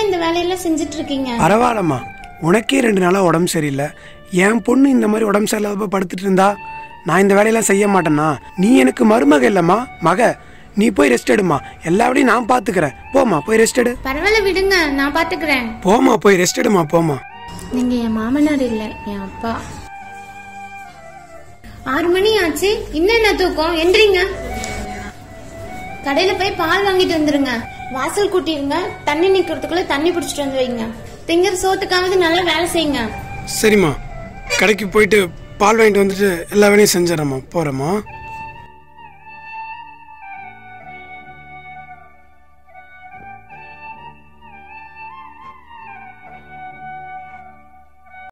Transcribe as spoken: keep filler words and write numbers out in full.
இந்த வேலையெல்லாம் செஞ்சுட்டு இருக்கீங்க? பரவாயில்லம்மா, உனக்கே ரெண்டு நாளா உடம்பு சரியில்லை, என் பொண்ணு இந்த மாதிரி உடம்பு சரியில்லாத படுத்துட்டு இருந்தா நான் இந்த வேலையெல்லாம் செய்ய மாட்டேன்னா? நீ எனக்கு மருமக இல்லம்மா, மக. நீ போய் ரெஸ்ட் எடுமா, எல்லா வேலையும் நான் பாத்துக்கிறேன். போமா, போய் ரெஸ்ட் எடு. பரவாயில்ல விடுங்க, நான் பாத்துக்கிறேன். போமா, போய் ரெஸ்ட் எடுமா, போமா. நீங்க என் மாமனார் இல்ல, என் அப்பா. ஆறு மணி ஆச்சு, இன்னும் என்ன தூக்கம்? எந்திரிங்க. கடையில போய் பால் வாங்கிட்டு வந்துருங்க. வாசல் கூட்டிருங்க. தண்ணி நிக்கிறதுக்குள்ள தண்ணி பிடிச்சிட்டு வந்து வைங்க. திங்கிற சோத்துக்காவது நல்லா வேலை செய்யுங்க. சரிம்மா, கடைக்கு போயிட்டு பால் வாங்கிட்டு வந்துட்டு எல்லா வேலையும் செஞ்சிடறேம்மா. போறேம்மா.